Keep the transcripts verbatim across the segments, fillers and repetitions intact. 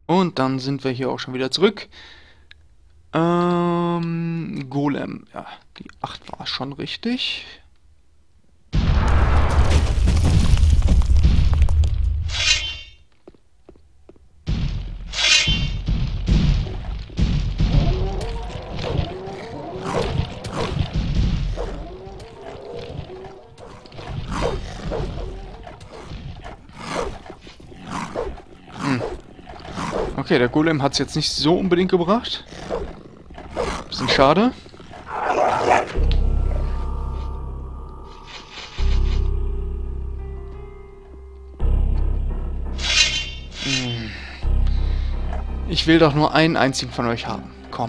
Und dann sind wir hier auch schon wieder zurück. Ähm, Golem. Ja, die acht war schon richtig. Hm. Okay, der Golem hat es jetzt nicht so unbedingt gebracht. Bisschen schade. Hm. Ich will doch nur einen einzigen von euch haben. Komm.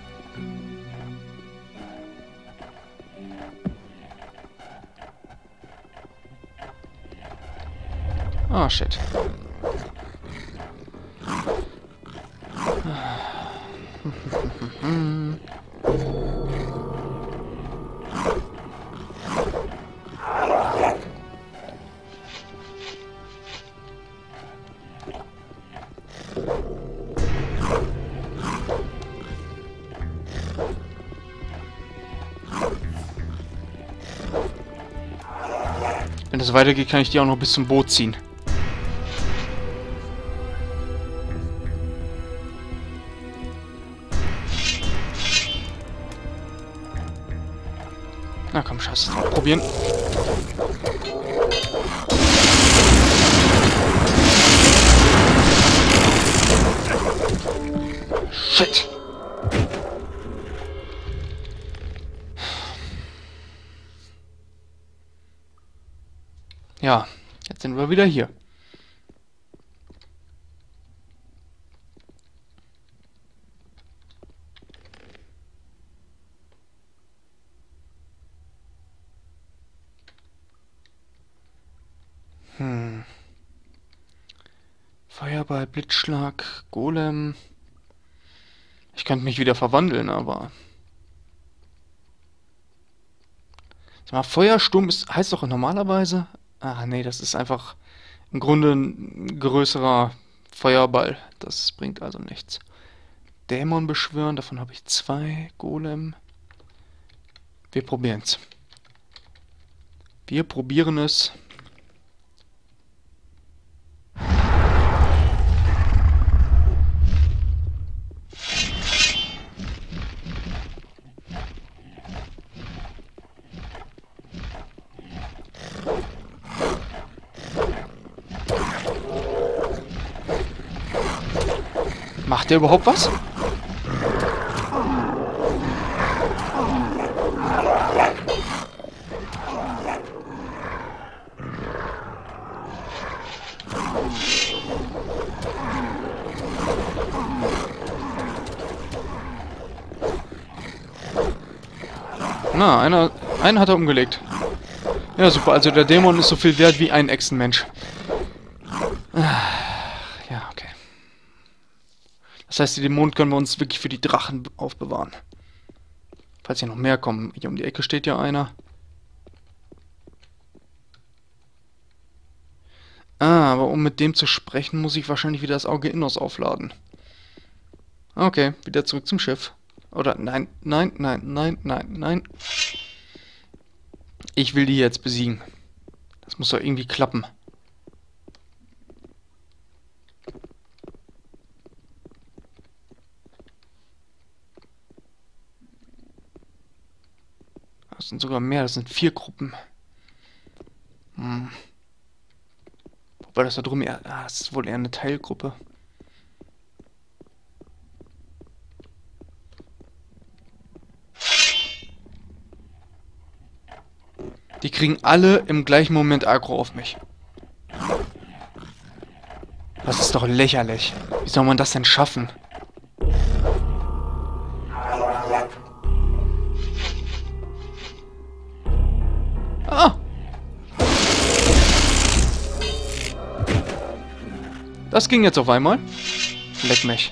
Ah, shit. Wenn das weitergeht, kann ich die auch noch bis zum Boot ziehen. Na komm, scheiße drauf. Probieren. Shit. Ja, jetzt sind wir wieder hier. Hm. Feuerball, Blitzschlag, Golem. Ich könnte mich wieder verwandeln, aber... Sag mal, Feuersturm ist, heißt doch normalerweise... Ah, nee, das ist einfach im Grunde ein größerer Feuerball. Das bringt also nichts. Dämon beschwören, davon habe ich zwei. Golem. Wir probieren's. Wir probieren es. Macht der überhaupt was? Na, einer, einen hat er umgelegt. Ja, super. Also der Dämon ist so viel wert wie ein Echsenmensch. Ja, okay. Das heißt, die Dämonen können wir uns wirklich für die Drachen aufbewahren. Falls hier noch mehr kommen. Hier um die Ecke steht ja einer. Ah, aber um mit dem zu sprechen, muss ich wahrscheinlich wieder das Auge Innos aufladen. Okay, wieder zurück zum Schiff. Oder nein, nein, nein, nein, nein, nein. Ich will die jetzt besiegen. Das muss doch irgendwie klappen. Das sind sogar mehr, das sind vier Gruppen. Hm. Wobei das da drüben eher... Ah, das ist wohl eher eine Teilgruppe. Die kriegen alle im gleichen Moment Aggro auf mich. Das ist doch lächerlich. Wie soll man das denn schaffen? Ah! Das ging jetzt auf einmal. Leck mich.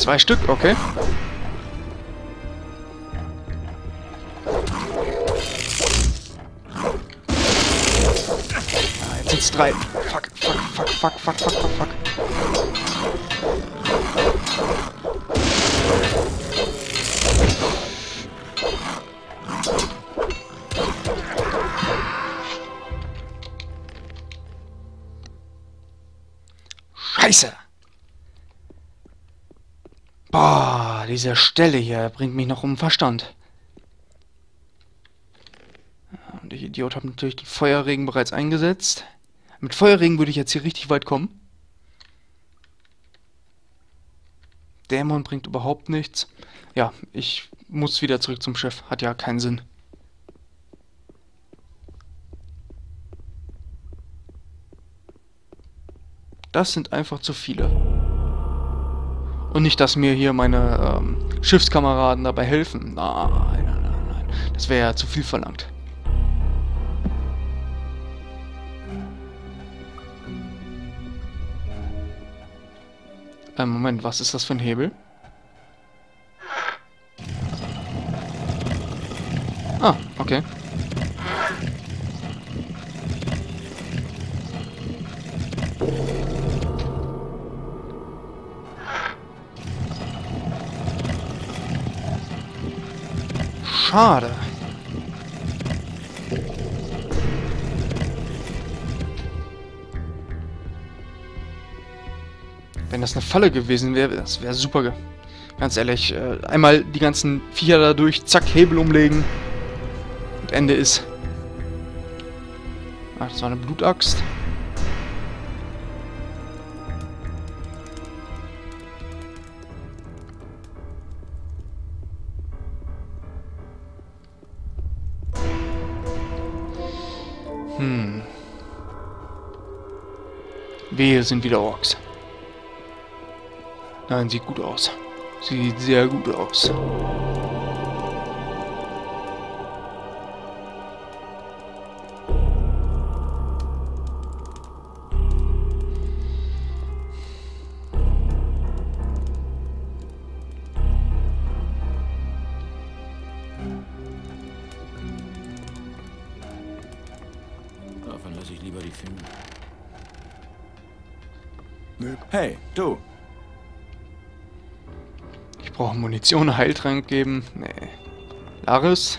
Zwei Stück, okay. Ah, jetzt sind's drei. Fuck, fuck, fuck, fuck, fuck, fuck, fuck, fuck. Scheiße! Boah, diese Stelle hier bringt mich noch um den Verstand. Und ich Idiot habe natürlich den Feuerregen bereits eingesetzt. Mit Feuerregen würde ich jetzt hier richtig weit kommen. Dämon bringt überhaupt nichts. Ja, ich muss wieder zurück zum Schiff. Hat ja keinen Sinn. Das sind einfach zu viele. Und nicht, dass mir hier meine ähm, Schiffskameraden dabei helfen. Nein, nein, nein, nein. Das wäre ja zu viel verlangt. Ähm, Moment, was ist das für ein Hebel? Ah, okay. Schade. Wenn das eine Falle gewesen wäre, das wäre super. Ge Ganz ehrlich, äh, einmal die ganzen Viecher da durch, zack, Hebel umlegen. Und Ende ist. Ach, das war eine Blutaxt. Hm. Wehe, sind wieder Orks. Nein, sieht gut aus. Sieht sehr gut aus. Davon lasse ich lieber die Finger. Hey, du. Ich brauche Munition, Heiltrank geben. Nee. Laris.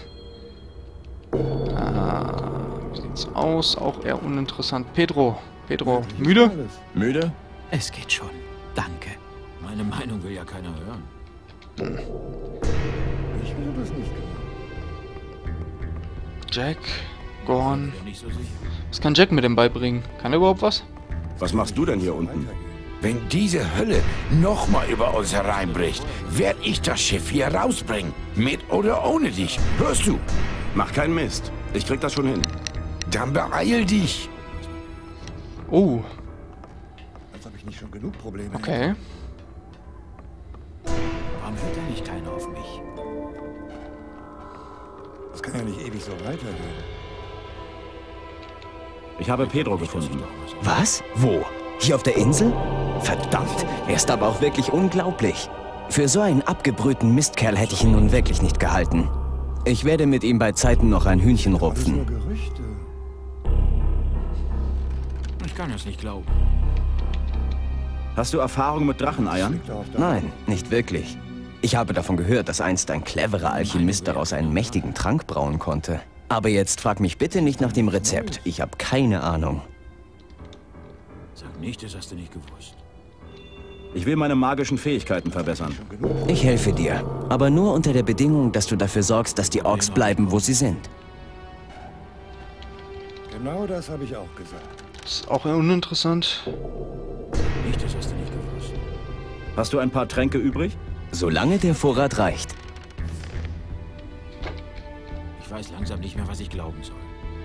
Ah, wie sieht's aus? Auch eher uninteressant. Pedro. Pedro, müde? Müde? Es geht schon. Danke. Meine Meinung will ja keiner hören. Hm. Ich will das nicht. Jack, Gorn. Bin nicht so sicher. Was kann Jack mit dem beibringen? Kann er überhaupt was? Was machst du denn hier unten? Wenn diese Hölle nochmal über uns hereinbricht, werde ich das Schiff hier rausbringen. Mit oder ohne dich. Hörst du? Mach keinen Mist. Ich krieg das schon hin. Dann beeil dich. Oh, Als ob ich nicht schon genug Probleme hätte. okay. Warum hört denn nicht keiner auf mich? Das kann ja nicht ewig so weitergehen. Ich habe Pedro gefunden. Was? Wo? Hier auf der Insel? Verdammt, er ist aber auch wirklich unglaublich. Für so einen abgebrühten Mistkerl hätte ich ihn nun wirklich nicht gehalten. Ich werde mit ihm bei Zeiten noch ein Hühnchen Alles nur rupfen. Gerüchte. Ich kann das nicht glauben. Hast du Erfahrung mit Dracheneiern? Liegt auf der Nein, nicht wirklich. Ich habe davon gehört, dass einst ein cleverer Alchemist daraus einen mächtigen Trank brauen konnte. Aber jetzt frag mich bitte nicht nach dem Rezept. Ich habe keine Ahnung. Sag nicht, das hast du nicht gewusst. Ich will meine magischen Fähigkeiten verbessern. Schon genug. Ich helfe dir. Aber nur unter der Bedingung, dass du dafür sorgst, dass die Orks bleiben, wo sie sind. Genau das habe ich auch gesagt. Das ist auch eher uninteressant. Nicht, das hast du nicht gewusst. Hast du ein paar Tränke übrig? Solange der Vorrat reicht. Ich weiß langsam nicht mehr, was ich glauben soll.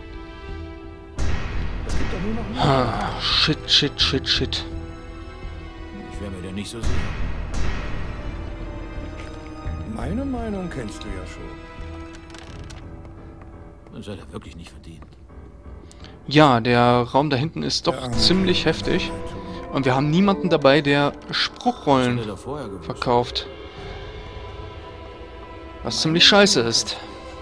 Es gibt doch nur noch mehr. Ah, shit, shit, shit, shit. Ich wäre mir da nicht so sicher. Meine Meinung kennst du ja schon. Das hat er wirklich nicht verdient. Ja, der Raum da hinten ist doch Ja, ziemlich heftig. Und wir haben niemanden dabei, der Spruchrollen Schneller vorher gewusst. verkauft. Was ziemlich scheiße ist.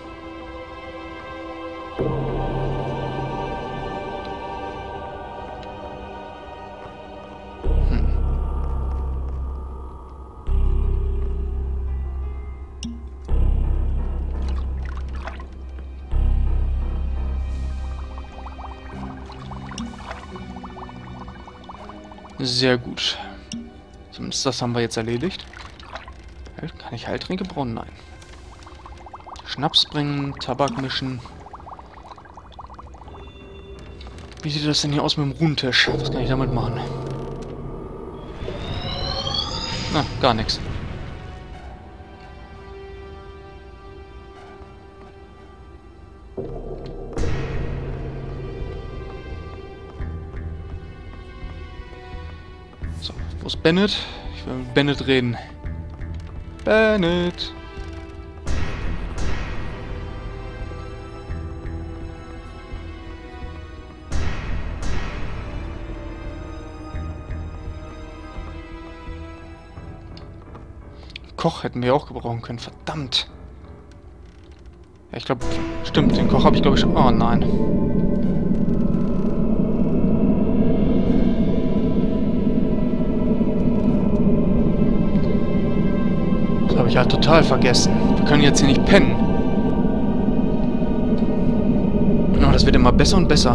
Sehr gut. Zumindest das haben wir jetzt erledigt. Kann ich Heiltränke brauen? Nein. Schnaps bringen, Tabak mischen. Wie sieht das denn hier aus mit dem Runentisch? Was kann ich damit machen? Na, gar nichts. So, wo ist Bennett? Ich will mit Bennett reden. Bennett! Koch hätten wir auch gebrauchen können, verdammt. Ja, ich glaube, stimmt, den Koch habe ich glaube ich schon... Oh nein. Das habe ich halt total vergessen. Wir können jetzt hier nicht pennen. Oh, das wird immer besser und besser.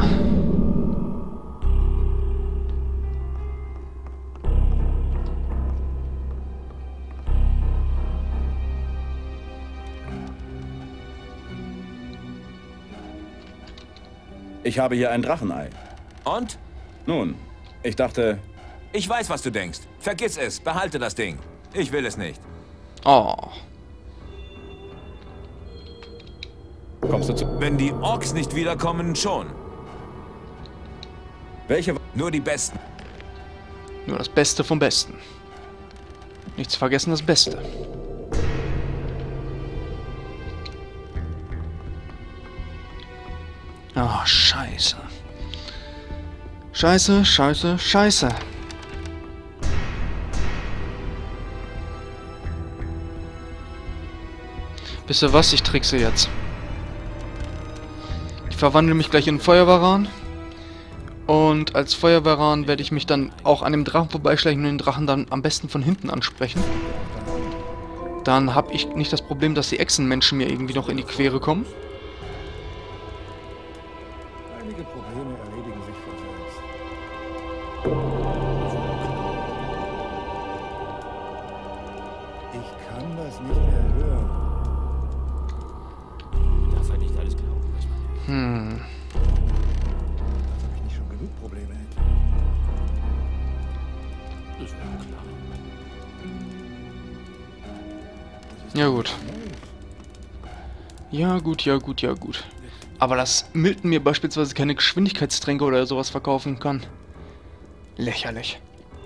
Ich habe hier ein Drachenei. Und? Nun, ich dachte, Ich weiß, was du denkst. Vergiss es. Behalte das Ding. Ich will es nicht. Oh. kommst du zu... Wenn die Orks nicht wiederkommen, schon. Welche... Nur die Besten. Nur das Beste vom Besten. Nicht zu vergessen, das Beste. Ah, scheiße. Scheiße, scheiße, scheiße. Wisst ihr was? Ich trickse jetzt. Ich verwandle mich gleich in einen Feuerwaran. Und als Feuerwaran werde ich mich dann auch an dem Drachen vorbeischleichen und den Drachen dann am besten von hinten ansprechen. Dann habe ich nicht das Problem, dass die Echsenmenschen mir irgendwie noch in die Quere kommen. Einige Probleme erledigen sich von selbst. Ich kann das nicht mehr hören. Darf halt nicht alles glauben, was man... Hm. Als ob ich nicht schon genug Probleme hätte. Das wäre klar. Ja gut. Ja gut, ja gut, ja gut. Aber dass Milton mir beispielsweise keine Geschwindigkeitstränke oder sowas verkaufen kann. Lächerlich.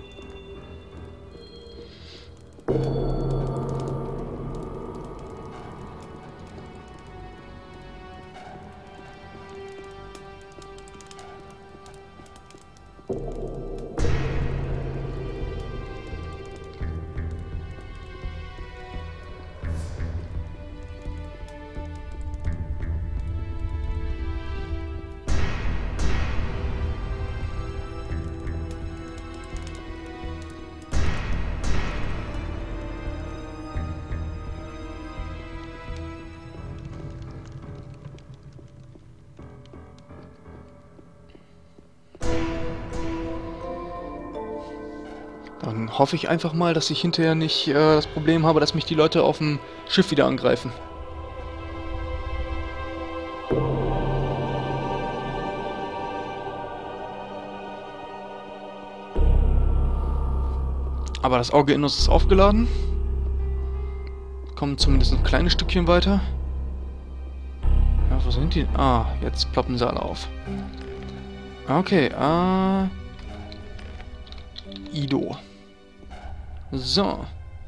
Dann hoffe ich einfach mal, dass ich hinterher nicht äh, das Problem habe, dass mich die Leute auf dem Schiff wieder angreifen. Aber das Auge Innos ist aufgeladen. Kommen zumindest ein kleines Stückchen weiter. Ja, wo sind die? Ah, jetzt ploppen sie alle auf. Okay, ah... Ido. So.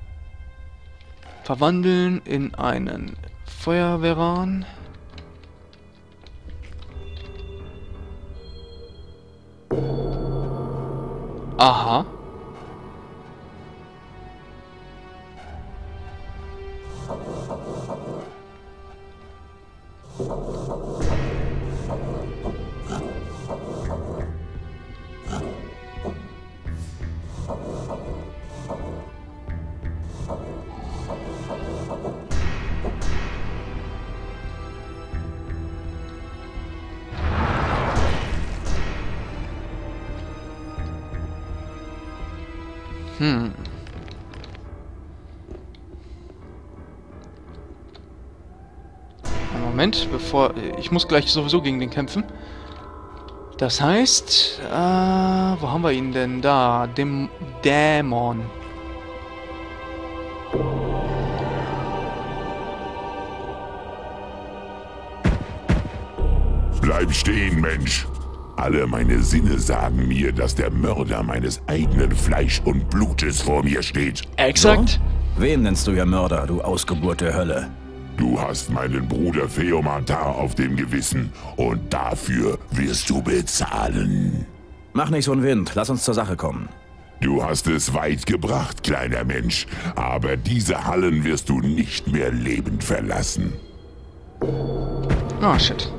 Verwandeln in einen Feuerwehrran. Aha. Hm. Moment, bevor... Ich muss gleich sowieso gegen den kämpfen. Das heißt... Äh, wo haben wir ihn denn? Da. Dem Dämon. Bleib stehen, Mensch. Alle meine Sinne sagen mir, dass der Mörder meines eigenen Fleisch und Blutes vor mir steht. Exakt. Wen nennst du ja Mörder, du Ausgeburt der Hölle? Du hast meinen Bruder Feomantar auf dem Gewissen und dafür wirst du bezahlen. Mach nicht so einen Wind, lass uns zur Sache kommen. Du hast es weit gebracht, kleiner Mensch, aber diese Hallen wirst du nicht mehr lebend verlassen. Oh, shit.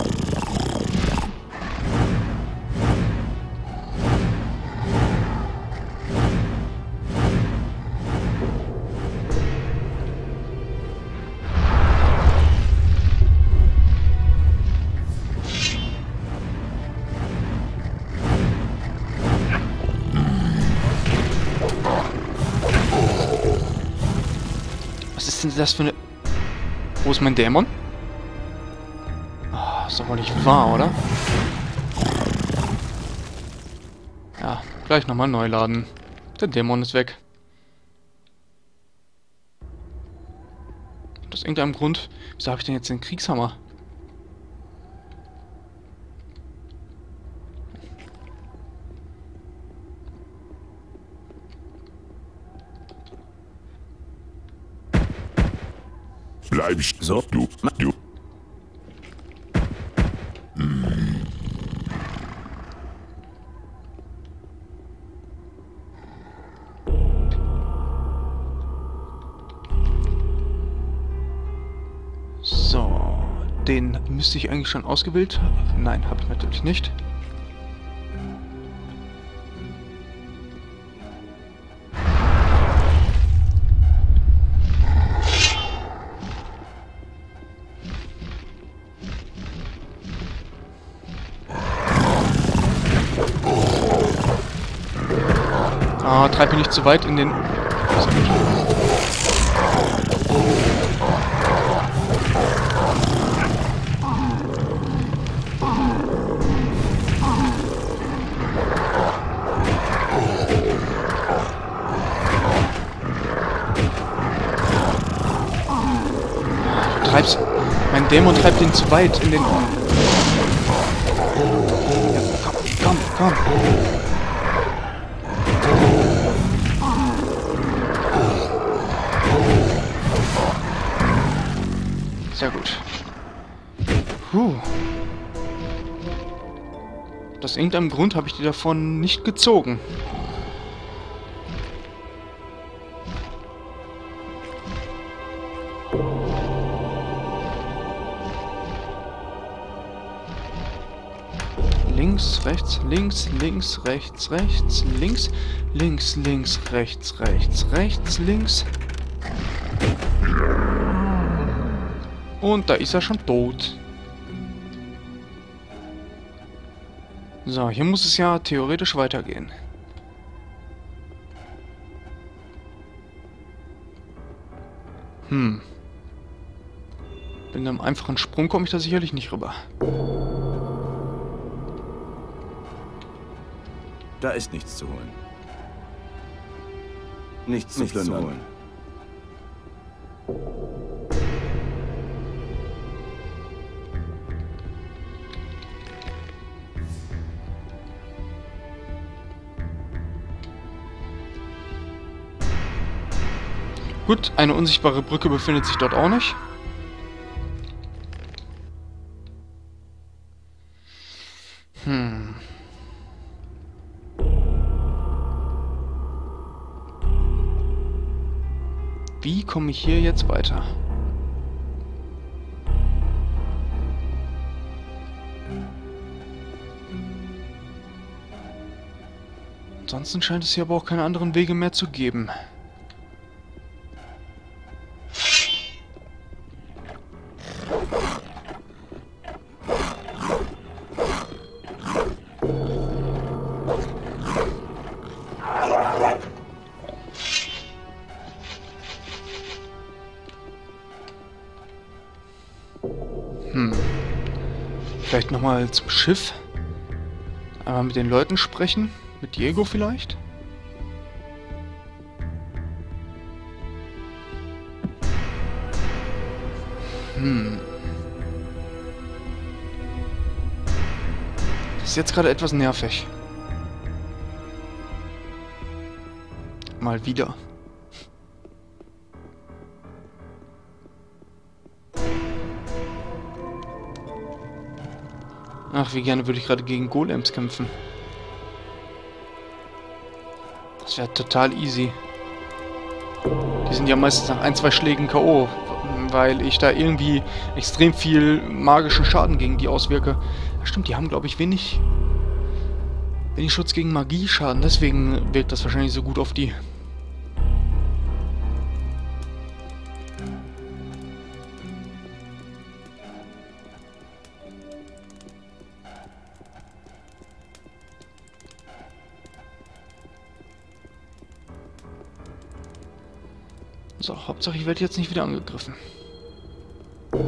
Was ist denn das für eine... Wo ist mein Dämon? Oh, ist doch wohl nicht wahr, oder? Ja, gleich nochmal neu laden. Der Dämon ist weg. Aus irgendeinem Grund... Wieso habe ich denn jetzt den Kriegshammer? Bleib st- so, du, du. Hm. So, den müsste ich eigentlich schon ausgewählt haben. Nein, habe ich natürlich nicht. Ah, treib mich nicht zu weit in den... Du treibst... Mein Dämon treibt ihn zu weit in den... Ja, komm, komm, komm. Sehr gut. Puh. Aus irgendeinem Grund habe ich die davon nicht gezogen. Links, rechts, links, links, rechts, rechts, links, links, links, rechts, rechts, rechts, links. Und da ist er schon tot. So, hier muss es ja theoretisch weitergehen. Hm. Mit einem einfachen Sprung komme ich da sicherlich nicht rüber. Da ist nichts zu holen. Nichts, nichts zu holen. Gut, eine unsichtbare Brücke befindet sich dort auch nicht. Hm. Wie komme ich hier jetzt weiter? Ansonsten scheint es hier aber auch keine anderen Wege mehr zu geben. Hm. Vielleicht nochmal zum Schiff. Einmal mit den Leuten sprechen. Mit Diego vielleicht? Hm. Das ist jetzt gerade etwas nervig. Mal wieder. Ach, wie gerne würde ich gerade gegen Golems kämpfen. Das wäre total easy. Die sind ja meistens nach ein, zwei Schlägen K O, weil ich da irgendwie extrem viel magischen Schaden gegen die auswirke. Ja, stimmt, die haben, glaube ich, wenig, wenig Schutz gegen Magieschaden. Deswegen wirkt das wahrscheinlich so gut auf die. So, Hauptsache ich werde jetzt nicht wieder angegriffen. Man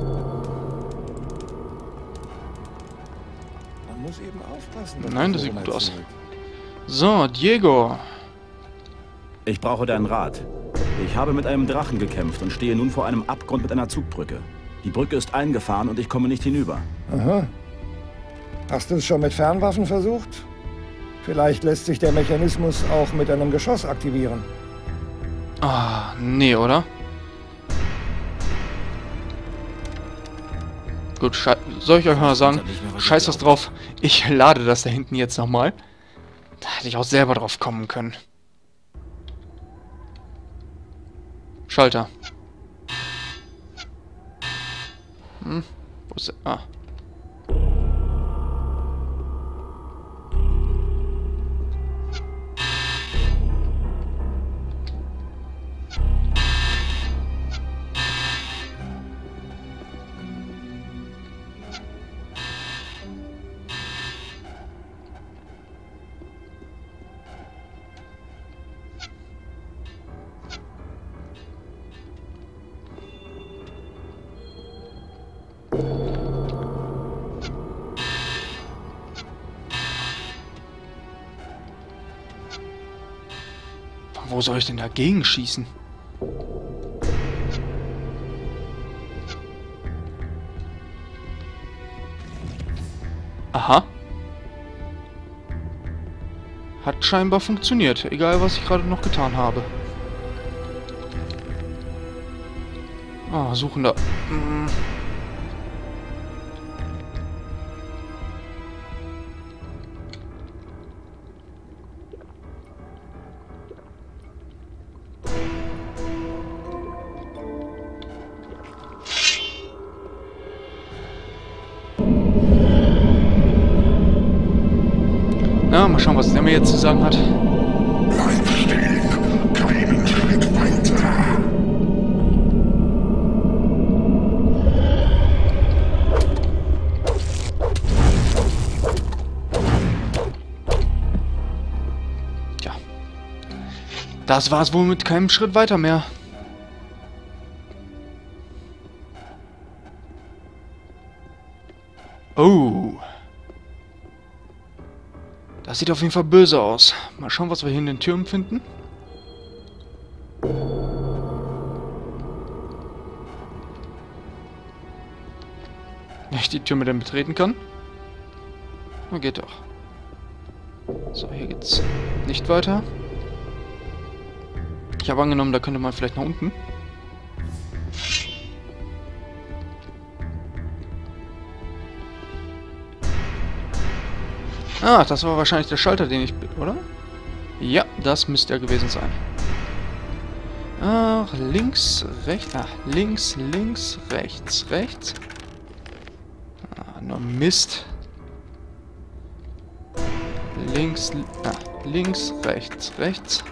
muss eben aufpassen. Nein, das sieht gut aus. So, Diego. Ich brauche deinen Rat. Ich habe mit einem Drachen gekämpft und stehe nun vor einem Abgrund mit einer Zugbrücke. Die Brücke ist eingefahren und ich komme nicht hinüber. Aha. Hast du es schon mit Fernwaffen versucht? Vielleicht lässt sich der Mechanismus auch mit einem Geschoss aktivieren. Ah, nee, oder? Gut, soll ich euch mal sagen, scheiß was drauf, ich lade das da hinten jetzt nochmal. Da hätte ich auch selber drauf kommen können. Schalter. Hm, wo ist der? Ah. Wo soll ich denn dagegen schießen? Aha. Hat scheinbar funktioniert, egal was ich gerade noch getan habe. Ah, Suchender. Hm. Na, mal schauen, was der mir jetzt zu sagen hat. Bleib stehen, keinen Schritt weiter. Tja. Das war's wohl mit keinem Schritt weiter mehr. Oh. Das sieht auf jeden Fall böse aus. Mal schauen, was wir hier in den Türmen finden. Wenn ich die Türme denn betreten kann. Na, geht doch. So, hier geht's nicht weiter. Ich habe angenommen, da könnte man vielleicht nach unten. Ah, das war wahrscheinlich der Schalter, den ich... Oder? Ja, das müsste er gewesen sein. Ach, links, rechts. Ah, links, links, rechts, rechts. Ah, nur Mist. Links, ah, links, rechts, rechts.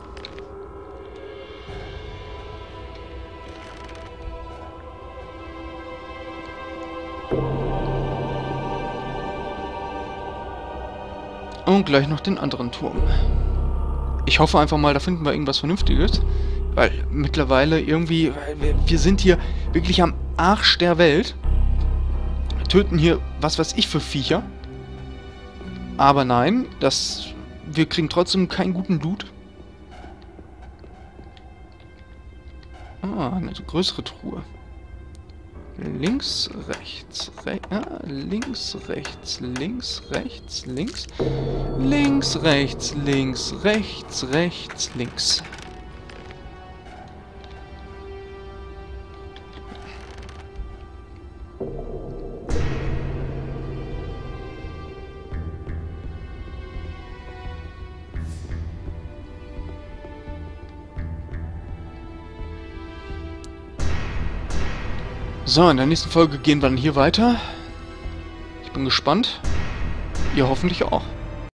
Und gleich noch den anderen Turm. Ich hoffe einfach mal, da finden wir irgendwas Vernünftiges. Weil mittlerweile irgendwie... Wir sind hier wirklich am Arsch der Welt. Wir töten hier was weiß ich für Viecher. Aber nein, das... Wir kriegen trotzdem keinen guten Loot. Ah, eine größere Truhe. Links, rechts, re ah, links, rechts, links, rechts, links, links, rechts, links, rechts, rechts, links. So, in der nächsten Folge gehen wir dann hier weiter. Ich bin gespannt. Ihr hoffentlich auch.